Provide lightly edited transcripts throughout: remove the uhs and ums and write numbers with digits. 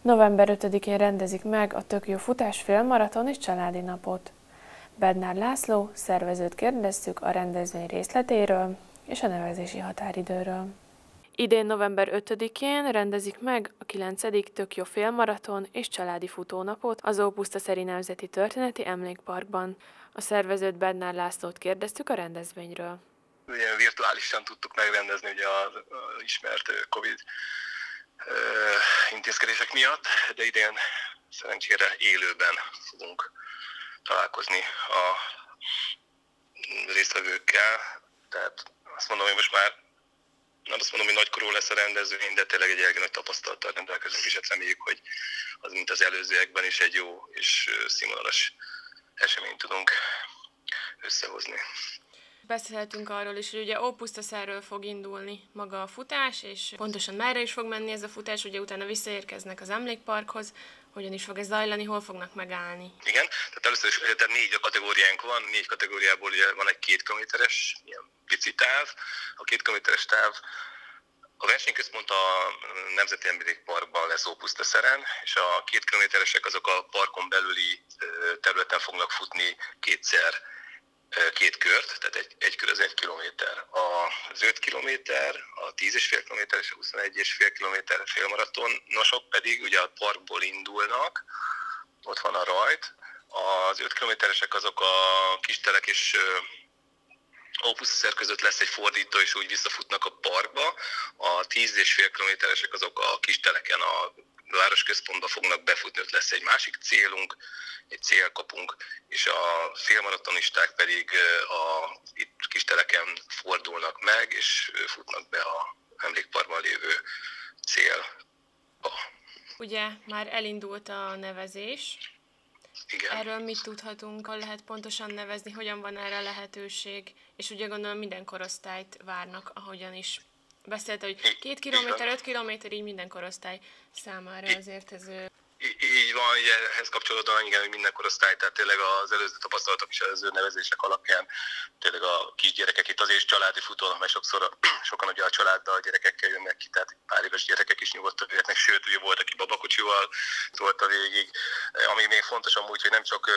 November 5-én rendezik meg a Tök jó futás félmaraton és családi napot. Bednár László szervezőt kérdeztük a rendezvény részletéről és a nevezési határidőről. Idén november 5-én rendezik meg a 9. Tök jó félmaraton és családi futónapot az Ópusztaszeri Nemzeti Történeti Emlékparkban. A szervezőt Bednár Lászlót kérdeztük a rendezvényről. Ugye virtuálisan tudtuk megrendezni ugye az ismert Covid intézkedések miatt, de idén szerencsére élőben fogunk találkozni a résztvevőkkel. Tehát azt mondom, hogy most már nem azt mondom, hogy nagykorú lesz a rendezvény, de tényleg egy elég nagy tapasztalattal rendelkezünk, és hát reméljük, hogy az, mint az előzőekben is egy jó és színvonalas eseményt tudunk összehozni. Beszélhetünk arról is, hogy ugye Ópusztaszerről fog indulni maga a futás, és pontosan merre is fog menni ez a futás, ugye utána visszaérkeznek az emlékparkhoz, hogyan is fog ez zajlani, hol fognak megállni. Igen, tehát először is tehát 4 kategóriánk van, 4 kategóriából ugye van egy 2 kilométeres ilyen pici táv. A 2 kilométeres táv a versenyközpont a Nemzeti Emlékparkban lesz Ópusztaszeren, és a 2 kilométeresek azok a parkon belüli területen fognak futni kétszer 2 kört, tehát egy kör az 1 kilométer. Az 5 kilométer, a 10,5 kilométer és a 21,5 kilométer félmaratonosok pedig ugye a parkból indulnak, ott van a rajt. Az 5 kilométeresek azok a Kistelek és Ópusztaszer között lesz egy fordító, és úgy visszafutnak a parkba. A 10,5 kilométeresek azok a Kisteleken a városközpontba fognak befutni, ott lesz egy másik célunk, egy célkapunk, és a félmaratonisták pedig itt Kisteleken fordulnak meg, és futnak be a emlékparkban lévő célba. Ugye már elindult a nevezés. Igen. Erről mit tudhatunk, hol lehet pontosan nevezni, hogyan van erre lehetőség, és ugye gondolom minden korosztályt várnak, ahogyan is beszélt, hogy 2 kilométer, 5 kilométer, így minden korosztály számára azért ez... Így van, ugye ehhez kapcsolódóan igen, hogy minden korosztály, tehát tényleg az előző tapasztalatok és az előző nevezések alapján tényleg a kisgyerekek itt azért családi futónak, mert sokan ugye a családdal, a gyerekekkel jönnek ki, tehát pár éves gyerekek is nyugodtan jöhetnek, sőt, ugye volt, aki babakocsival tolta végig. Ami még fontos amúgy, hogy nem csak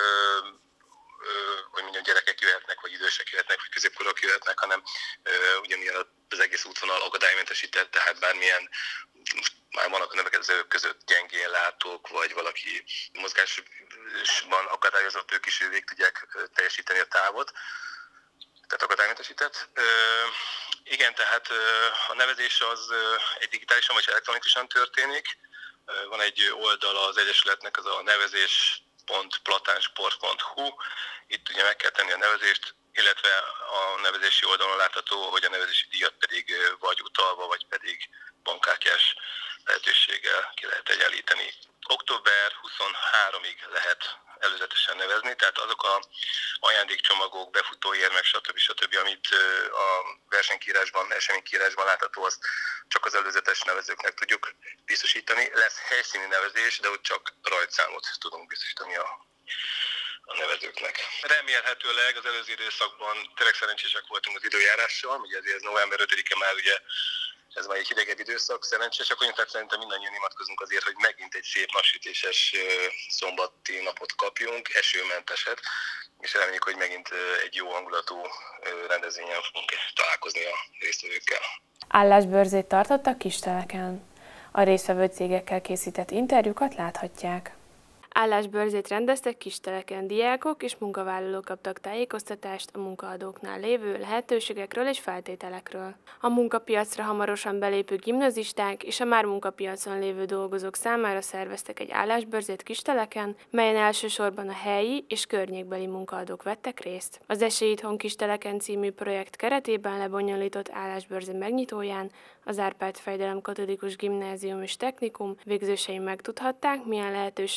hogy mondjam, gyerekek jöhetnek, vagy idősek jöhetnek, vagy középkorúak jöhetnek, hanem ugyanilyen az egész útvonal akadálymentesített, tehát bármilyen, már vannak a növekedők között gyengén látók, vagy valaki mozgásban akadályozott, ők is végig tudják teljesíteni a távot, tehát akadálymentesített. Igen, tehát a nevezés az egy digitálisan vagy elektronikusan történik. Van egy oldal az Egyesületnek, az a nevezés.platánsport.hu. Itt ugye meg kell tenni a nevezést, illetve a nevezési oldalon látható, hogy a nevezési díjat pedig vagy utalva, vagy pedig bankkártyás lehetőséggel ki lehet egyenlíteni. Október 23-ig lehet előzetesen nevezni, tehát azok a ajándékcsomagok, befutóérmek, stb., amit a versenykírásban, eseménykírásban látható, azt csak az előzetes nevezőknek tudjuk biztosítani. Lesz helyszíni nevezés, de ott csak rajtszámot tudunk biztosítani a nevezőknek. Remélhetőleg az előző időszakban tényleg szerencsések voltunk az időjárással, ugye ezért november 5-e már ugye ez már egy hidegebb időszak, szerencsések vagyunk, tehát szerintem mindannyian imádkozunk azért, hogy megint egy szép napsütéses szombati napot kapjunk, esőmenteset, és reméljük, hogy megint egy jó hangulatú rendezvényen fogunk találkozni a résztvevőkkel. Állásbörzét tartottak Kisteleken. A résztvevő cégekkel készített interjúkat láthatják. Állásbörzét rendeztek Kisteleken, diákok és munkavállalók kaptak tájékoztatást a munkaadóknál lévő lehetőségekről és feltételekről. A munkapiacra hamarosan belépő gimnazisták és a már munkapiacon lévő dolgozók számára szerveztek egy állásbörzét Kisteleken, melyen elsősorban a helyi és környékbeli munkaadók vettek részt. Az Esély Itthon Kisteleken című projekt keretében lebonyolított állásbörzé megnyitóján az Árpád Fejdelem Katolikus Gimnázium és Technikum végzősei megtudhatták, milyen lehetőségek vannak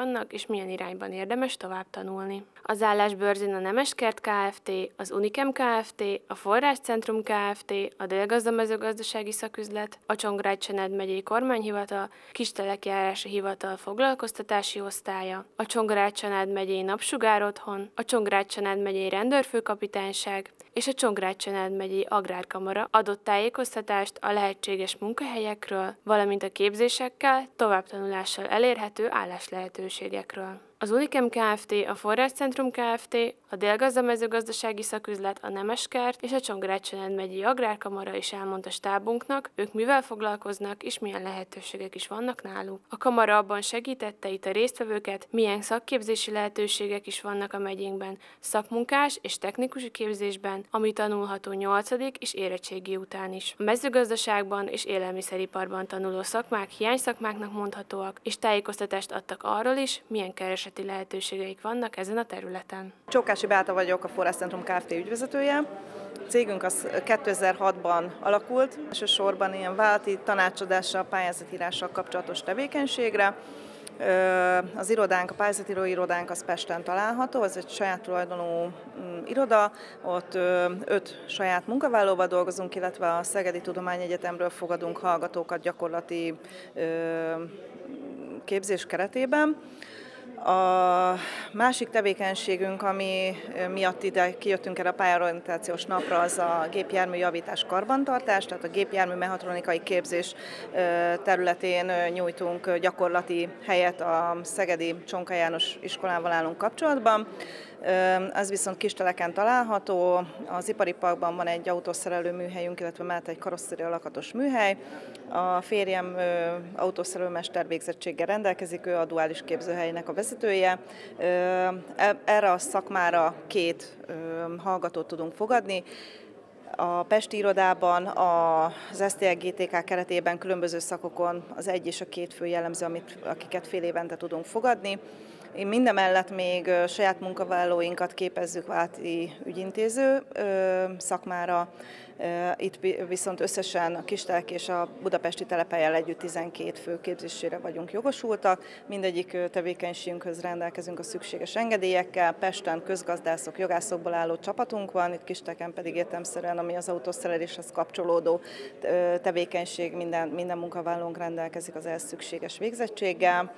vannak, és milyen irányban érdemes tovább tanulni. Az állásbörzén a Nemeskert Kft., az Unikem Kft., a Forráscentrum Kft., a Délgazda Mezőgazdasági Szaküzlet, a Csongrád-Csenád megyei kormányhivatal, Kistelekjárási Hivatal foglalkoztatási osztálya, a Csongrád-Csenád megyei Napsugár-otthon, a Csongrád-Csenád megyei Rendőrfőkapitányság és a Csongrád-Csenád megyei Agrárkamara adott tájékoztatást a lehetséges munkahelyekről, valamint a képzésekkel, továbbtanulással elérhető álláslehetőségekről. Az Unikem Kft., a Forráscentrum Kft., a Délgazda Mezőgazdasági Szaküzlet, a Nemeskert és a Csongrád-Csenád megyei Agrárkamara is elmondta stábunknak, ők mivel foglalkoznak és milyen lehetőségek is vannak náluk. A kamara abban segítette itt a résztvevőket, milyen szakképzési lehetőségek is vannak a megyénkben, szakmunkás és technikusi képzésben, ami tanulható 8. és érettségi után is. A mezőgazdaságban és élelmiszeriparban tanuló szakmák hiányszakmáknak mondhatóak, és tájékoztatást adtak arról is, milyen kereseti lehetőségeik vannak ezen a területen. Csókási Beáta vagyok, a Forráscentrum Kft. Ügyvezetője. A cégünk az 2006-ban alakult, elsősorban ilyen vállalati tanácsadással, pályázatírással kapcsolatos tevékenységre. Az irodánk, a pályázatíró irodánk az Pesten található, ez egy saját tulajdonú iroda, ott 5 saját munkavállalóval dolgozunk, illetve a Szegedi Tudományegyetemről fogadunk hallgatókat gyakorlati képzés keretében. A másik tevékenységünk, ami miatt ide kijöttünk erre a pályorientációs napra, az a gépjárműjavítás karbantartás, tehát a gépjármű mechatronikai képzés területén nyújtunk gyakorlati helyet a Szegedi Csonka János iskolával állunk kapcsolatban. Ez viszont Kisteleken található, az ipari parkban van egy autószerelő műhelyünk, illetve mellett egy karosszéria lakatos műhely. A férjem autószerelőmester végzettséggel rendelkezik, ő a duális képzőhelynek a vezetője. Erre a szakmára 2 hallgatót tudunk fogadni. A pesti irodában az STL GTK keretében különböző szakokon az 1 és a 2 fő jellemző, akiket fél évente tudunk fogadni. Mindemellett még saját munkavállalóinkat képezzük vállalati ügyintéző szakmára. Itt viszont összesen a Kistelek és a budapesti telephelyen együtt 12 fő képzésére vagyunk jogosultak. Mindegyik tevékenységünkhöz rendelkezünk a szükséges engedélyekkel. Pesten közgazdászok, jogászokból álló csapatunk van, itt Kisteleken pedig értelemszerűen, ami az autószereléshez kapcsolódó tevékenység, minden munkavállalónk rendelkezik az ehhez szükséges végzettséggel.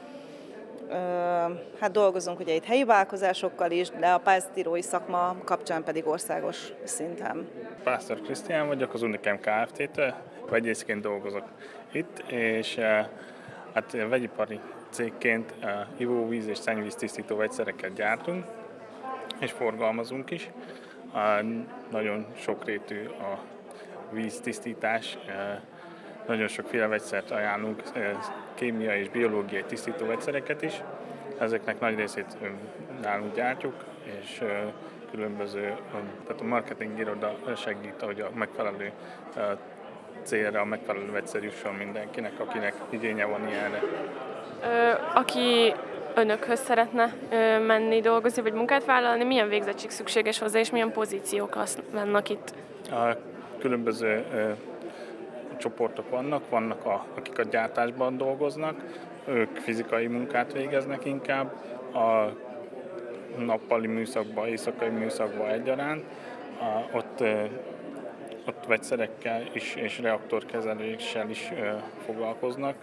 Hát dolgozunk ugye itt helyi vállalkozásokkal is, de a pályázatírói szakma kapcsán pedig országos szinten. Pásztor Krisztián vagyok, az Unikem Kft-től, vegyészként dolgozok itt, és hát vegyipari cégként ivóvíz és szennyvíz tisztító vegyszereket gyártunk, és forgalmazunk is. Nagyon sokrétű a víztisztítás, nagyon sokféle vegyszert ajánlunk, kémiai és biológiai tisztító vegyszereket is. Ezeknek nagy részét nálunk gyártjuk, és különböző, tehát a marketing iroda segít, hogy a megfelelő célra a megfelelő vegyszer jusson mindenkinek, akinek igénye van ilyenre. Aki önökhöz szeretne menni dolgozni, vagy munkát vállalni, milyen végzettség szükséges hozzá, és milyen pozíciók vannak itt? Különböző csoportok vannak akik a gyártásban dolgoznak, ők fizikai munkát végeznek inkább, a nappali műszakban, éjszakai műszakban egyaránt, ott vegyszerekkel is, és reaktorkezeléssel is foglalkoznak.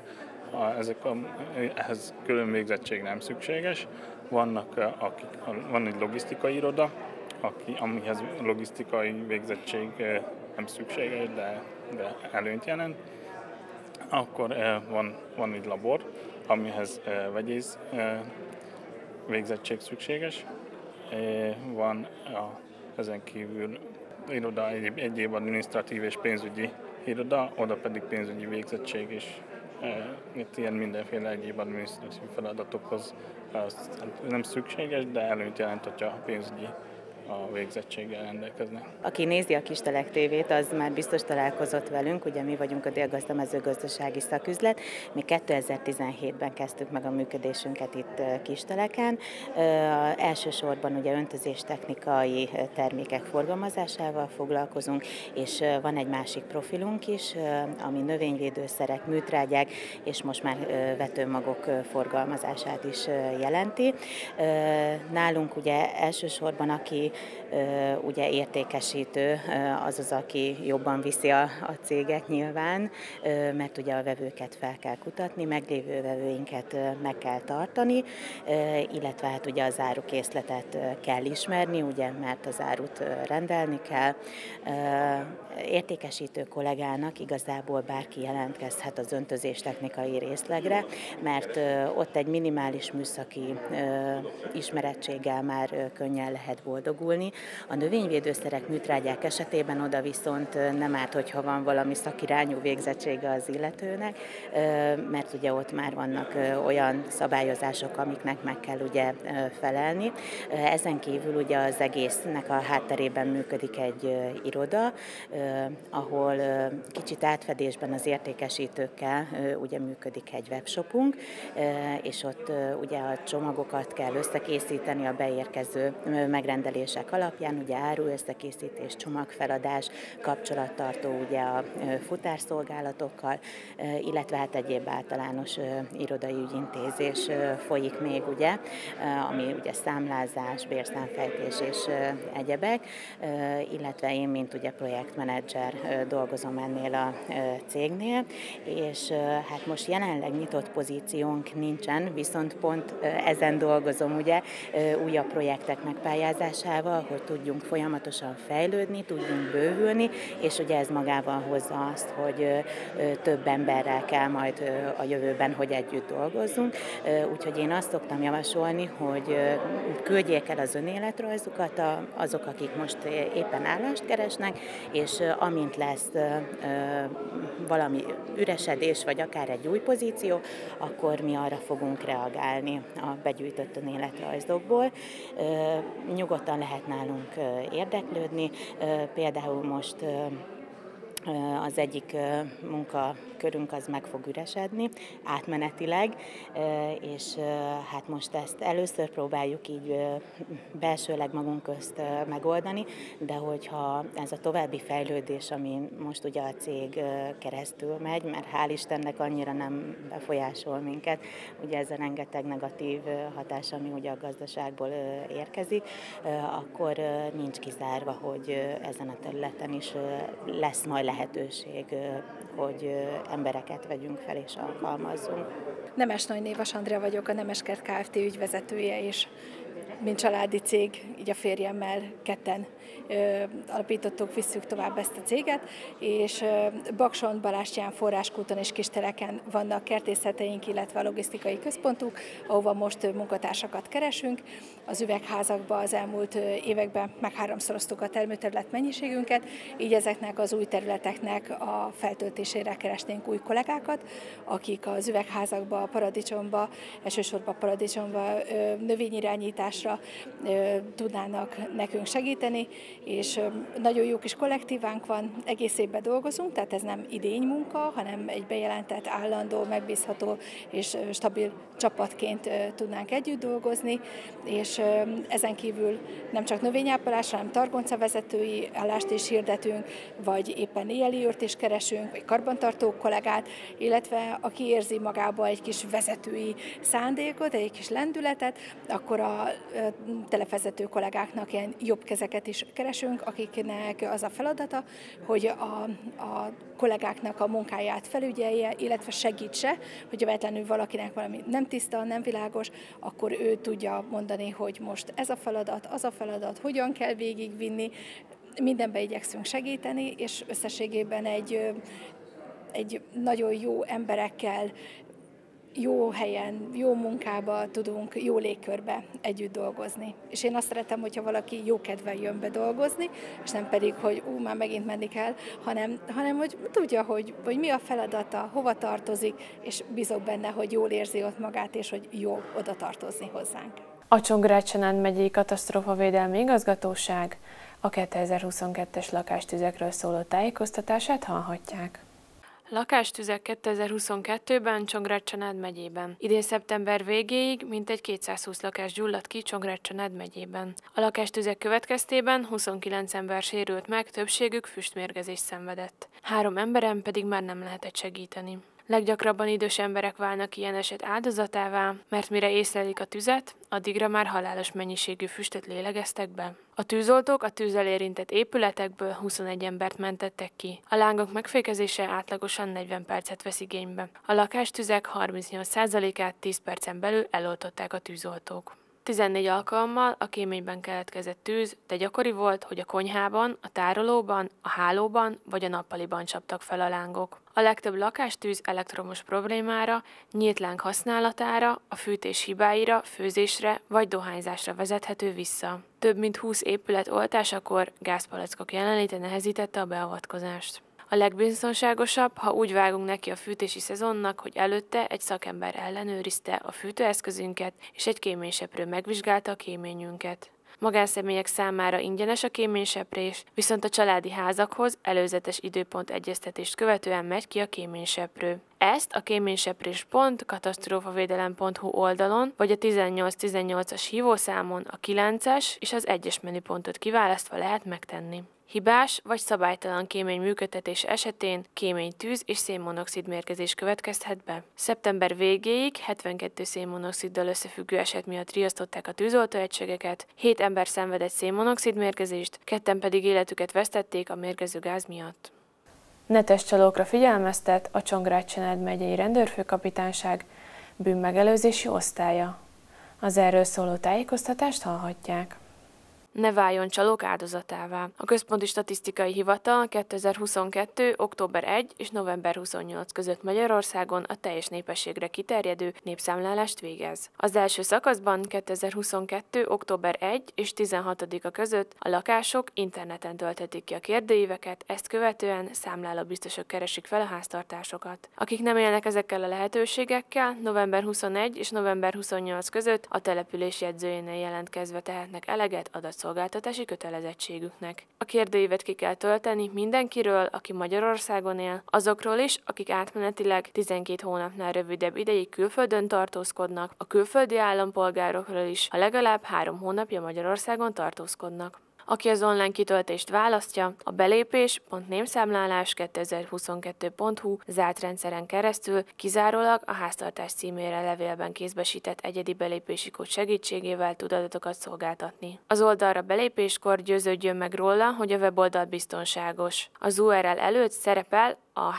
Ehhez külön végzettség nem szükséges. Van egy logisztikai iroda, amihez logisztikai végzettség nem szükséges, de előnyt jelent. Akkor van egy labor, amihez vegyész végzettség szükséges. Van ezen kívül iroda, egyéb adminisztratív és pénzügyi iroda, oda pedig pénzügyi végzettség is. Itt ilyen mindenféle egyéb adminisztratív feladatokhoz nem szükséges, de előnyt jelent, hogyha pénzügyi a végzettséggel rendelkeznek. Aki nézi a Kistelek TV-t, az már biztos találkozott velünk, ugye mi vagyunk a Délgazda mezőgazdasági szaküzlet, mi 2017-ben kezdtük meg a működésünket itt Kisteleken. Elsősorban ugye öntözéstechnikai termékek forgalmazásával foglalkozunk, és van egy másik profilunk is, ami növényvédőszerek, műtrágyák, és most már vetőmagok forgalmazását is jelenti. Nálunk ugye elsősorban aki ugye értékesítő, az, aki jobban viszi a céget nyilván, mert ugye a vevőket fel kell kutatni, meglévő vevőinket meg kell tartani, illetve hát ugye az árukészletet kell ismerni, ugye, mert az árut rendelni kell. Értékesítő kollégának igazából bárki jelentkezhet az öntözéstechnikai részlegre, mert ott egy minimális műszaki ismerettséggel már könnyen lehet boldogulni. A növényvédőszerek, műtrágyák esetében oda viszont nem árt, hogyha van valami szakirányú végzettsége az illetőnek, mert ugye ott már vannak olyan szabályozások, amiknek meg kell ugye felelni. Ezen kívül ugye az egésznek a hátterében működik egy iroda, ahol kicsit átfedésben az értékesítőkkel ugye működik egy webshopunk, és ott ugye a csomagokat kell összekészíteni a beérkező megrendelések alapján, ugye áruösszekészítés, csomagfeladás, kapcsolattartó ugye a futárszolgálatokkal, illetve hát egyéb általános irodai ügyintézés folyik még ugye, ami ugye számlázás, bérszámfejtés és egyebek, illetve én, mint ugye projektmenedzser dolgozom ennél a cégnél, és hát most jelenleg nyitott pozíciónk nincsen, viszont pont ezen dolgozom ugye újabb projektek megpályázásával, hogy tudjunk folyamatosan fejlődni, tudjunk bővülni, és ugye ez magával hozza azt, hogy több emberrel kell majd a jövőben, hogy együtt dolgozzunk. Úgyhogy én azt szoktam javasolni, hogy küldjék el az önéletrajzukat azok, akik most éppen állást keresnek, és amint lesz valami üresedés, vagy akár egy új pozíció, akkor mi arra fogunk reagálni a begyűjtött önéletrajzokból. Nyugodtan lehet nálunk érdeklődni, például most az egyik munkakörünk az meg fog üresedni átmenetileg, és hát most ezt először próbáljuk így belsőleg magunk közt megoldani, de hogyha ez a további fejlődés, ami most ugye a cég keresztül megy, mert hál' Istennek annyira nem befolyásol minket, ugye ez a rengeteg negatív hatás, ami ugye a gazdaságból érkezik, akkor nincs kizárva, hogy ezen a területen is lesz majd lehetőség, hogy embereket vegyünk fel és alkalmazzunk. Nemes Nagynévas Andrea vagyok, a Nemeskert Kft. Ügyvezetője, és mint családi cég, így a férjemmel ketten alapítottuk, visszük tovább ezt a céget, és Bakson, Balástyán, Forráskúton és Kisteleken vannak kertészeteink, illetve a logisztikai központunk, ahova most munkatársakat keresünk. Az üvegházakban az elmúlt években megháromszoroztuk a termőterület mennyiségünket, így ezeknek az új területeknek a feltöltésére keresnénk új kollégákat, akik az üvegházakba, a paradicsomba, elsősorban paradicsomba növényirányításra tudnának nekünk segíteni, és nagyon jó kis kollektívánk van, egész évben dolgozunk, tehát ez nem idénymunka, hanem egy bejelentett, állandó, megbízható és stabil csapatként tudnánk együtt dolgozni, és ezen kívül nem csak növényápolásra, hanem targoncavezetői állást is hirdetünk, vagy éppen éjjeli őrt is keresünk, vagy karbantartó kollégát, illetve aki érzi magába egy kis vezetői szándékot, egy kis lendületet, akkor a televezető kollégáknak ilyen jobb kezeket is keresünk, akiknek az a feladata, hogy a kollégáknak a munkáját felügyelje, illetve segítse, hogy véletlenül valakinek valami nem tiszta, nem világos, akkor ő tudja mondani, hogy most ez a feladat, az a feladat, hogyan kell végigvinni, mindenben igyekszünk segíteni, és összességében egy nagyon jó emberekkel, jó helyen, jó munkába tudunk, jó légkörbe együtt dolgozni. És én azt szeretem, hogyha valaki jó kedvel jön be dolgozni, és nem pedig, hogy már megint menni kell, hanem hogy tudja, hogy mi a feladata, hova tartozik, és bízok benne, hogy jól érzi ott magát, és hogy jó oda tartozni hozzánk. A Csongrád-Csanád megyei katasztrófavédelmi igazgatóság a 2022-es lakástüzekről szóló tájékoztatását hallhatják. Lakástüzek 2022-ben Csongrád-Csanád megyében. Idén szeptember végéig mintegy 220 lakás gyulladt ki Csongrád-Csanád megyében. A lakástüzek következtében 29 ember sérült meg, többségük füstmérgezést szenvedett. 3 emberen pedig már nem lehetett segíteni. Leggyakrabban idős emberek válnak ilyen eset áldozatává, mert mire észlelik a tüzet, addigra már halálos mennyiségű füstöt lélegeztek be. A tűzoltók a tűzzel érintett épületekből 21 embert mentettek ki. A lángok megfékezése átlagosan 40 percet vesz igénybe. A lakástüzek 38%-át 10 percen belül eloltották a tűzoltók. 14 alkalommal a kéményben keletkezett tűz, de gyakori volt, hogy a konyhában, a tárolóban, a hálóban vagy a nappaliban csaptak fel a lángok. A legtöbb lakástűz elektromos problémára, nyílt láng használatára, a fűtés hibáira, főzésre vagy dohányzásra vezethető vissza. Több mint 20 épület oltásakor gázpalackok jelenléte nehezítette a beavatkozást. A legbiztonságosabb, ha úgy vágunk neki a fűtési szezonnak, hogy előtte egy szakember ellenőrizte a fűtőeszközünket, és egy kéményseprő megvizsgálta a kéményünket. Magánszemélyek számára ingyenes a kéményseprés, viszont a családi házakhoz előzetes időpont egyeztetést követően megy ki a kéményseprő. Ezt a kéményseprés.katasztrófavédelem.hu oldalon, vagy a 1818-as hívószámon a 9-es és az 1-es menüpontot kiválasztva lehet megtenni. Hibás vagy szabálytalan kémény működtetés esetén kéménytűz és szénmonoxid mérgezés következhet be. Szeptember végéig 72 szénmonoxiddal összefüggő eset miatt riasztották a tűzoltóegységeket, 7 ember szenvedett szénmonoxid mérgezést, 2 pedig életüket vesztették a mérgező gáz miatt. Netes csalókra figyelmeztet a Csongrád-Csanád megyei rendőrfőkapitányság bűnmegelőzési osztálya. Az erről szóló tájékoztatást hallhatják. Ne váljon csalók áldozatává. A Központi Statisztikai Hivatal 2022. október 1 és november 28 között Magyarországon a teljes népességre kiterjedő népszámlálást végez. Az első szakaszban 2022. október 1 és 16-a között a lakások interneten tölthetik ki a kérdőíveket, ezt követően számlálóbiztosok keresik fel a háztartásokat. Akik nem élnek ezekkel a lehetőségekkel, november 21 és november 28 között a település jegyzőjénél jelentkezve tehetnek eleget adatszolgáltatási kötelezettségüknek. A kérdőívet ki kell tölteni mindenkiről, aki Magyarországon él, azokról is, akik átmenetileg 12 hónapnál rövidebb ideig külföldön tartózkodnak, a külföldi állampolgárokról is, ha legalább 3 hónapja Magyarországon tartózkodnak. Aki az online kitöltést választja, a belépés.népszámlálás2022.hu zárt rendszeren keresztül kizárólag a háztartás címére levélben kézbesített egyedi belépési kód segítségével tud adatokat szolgáltatni. Az oldalra belépéskor győződjön meg róla, hogy a weboldal biztonságos. Az URL előtt szerepel a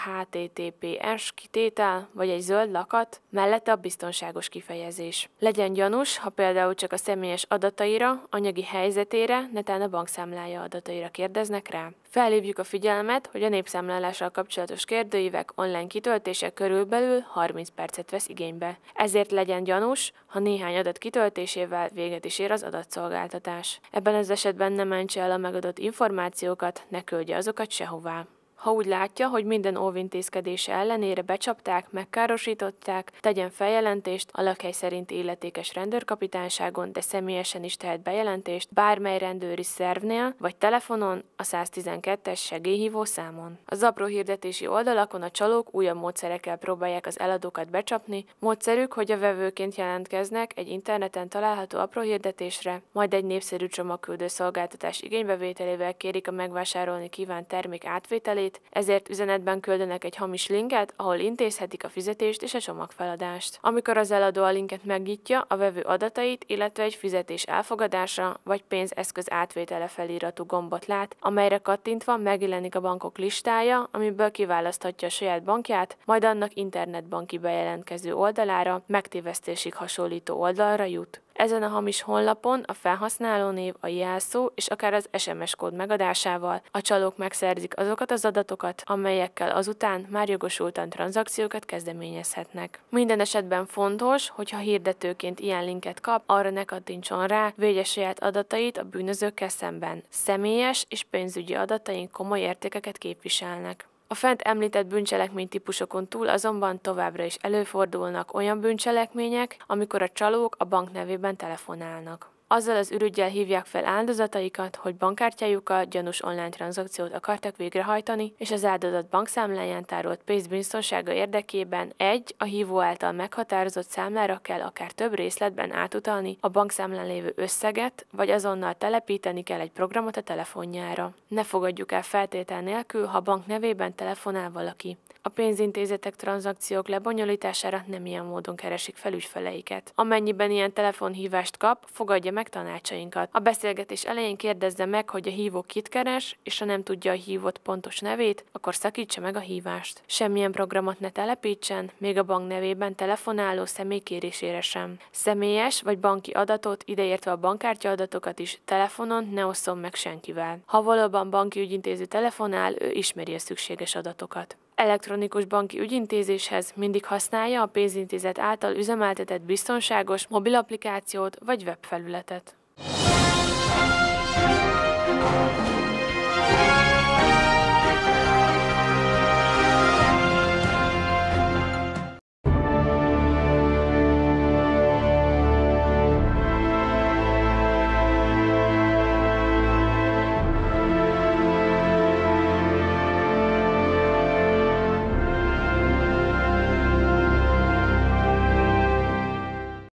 HTTPS kitétel vagy egy zöld lakat, mellette a biztonságos kifejezés. Legyen gyanús, ha például csak a személyes adataira, anyagi helyzetére, netán a bankszámlája adataira kérdeznek rá. Felhívjuk a figyelmet, hogy a népszámlálással kapcsolatos kérdőívek online kitöltése körülbelül 30 percet vesz igénybe. Ezért legyen gyanús, ha néhány adat kitöltésével véget is ér az adatszolgáltatás. Ebben az esetben ne mentse el a megadott információkat, ne küldje azokat sehová. Ha úgy látja, hogy minden óvintézkedése ellenére becsapták, megkárosították, tegyen feljelentést a lakhely szerinti illetékes rendőrkapitányságon, de személyesen is tehet bejelentést bármely rendőri szervnél, vagy telefonon a 112-es segélyhívó számon. Az apró hirdetési oldalakon a csalók újabb módszerekkel próbálják az eladókat becsapni. Módszerük, hogy a vevőként jelentkeznek egy interneten található apró hirdetésre, majd egy népszerű csomagküldő szolgáltatás igénybevételével kérik a megvásárolni kívánt termék átvételét, ezért üzenetben küldenek egy hamis linket, ahol intézhetik a fizetést és a csomagfeladást. Amikor az eladó a linket megnyitja, a vevő adatait, illetve egy fizetés elfogadása vagy pénzeszköz átvétele feliratú gombot lát, amelyre kattintva megjelenik a bankok listája, amiből kiválaszthatja a saját bankját, majd annak internetbanki bejelentkező oldalára, megtévesztésig hasonlító oldalra jut. Ezen a hamis honlapon a felhasználónév, a jelszó és akár az SMS kód megadásával a csalók megszerzik azokat az adatokat, amelyekkel azután már jogosultan tranzakciókat kezdeményezhetnek. Minden esetben fontos, hogy ha hirdetőként ilyen linket kap, arra ne kattintson rá, védje saját adatait a bűnözőkkel szemben. Személyes és pénzügyi adataink komoly értékeket képviselnek. A fent említett bűncselekménytípusokon túl azonban továbbra is előfordulnak olyan bűncselekmények, amikor a csalók a bank nevében telefonálnak. Azzal az ürüggyel hívják fel áldozataikat, hogy bankkártyájukkal gyanús online tranzakciót akartak végrehajtani, és az áldozat bankszámláján tárolt pénz biztonsága érdekében a hívó által meghatározott számlára kell akár több részletben átutalni a bankszámlán lévő összeget, vagy azonnal telepíteni kell egy programot a telefonjára. Ne fogadjuk el feltétel nélkül, ha bank nevében telefonál valaki. A pénzintézetek tranzakciók lebonyolítására nem ilyen módon keresik fel ügyfeleiket. Amennyiben ilyen telefonhívást kap, fogadja meg tanácsainkat. A beszélgetés elején kérdezze meg, hogy a hívó kit keres, és ha nem tudja a hívott pontos nevét, akkor szakítsa meg a hívást. Semmilyen programot ne telepítsen, még a bank nevében telefonáló személy kérésére sem. Személyes vagy banki adatot, ideértve a bankkártya adatokat is telefonon ne osszon meg senkivel. Ha valóban banki ügyintéző telefonál, ő ismeri a szükséges adatokat. Elektronikus banki ügyintézéshez mindig használja a pénzintézet által üzemeltetett biztonságos mobil applikációt vagy webfelületet.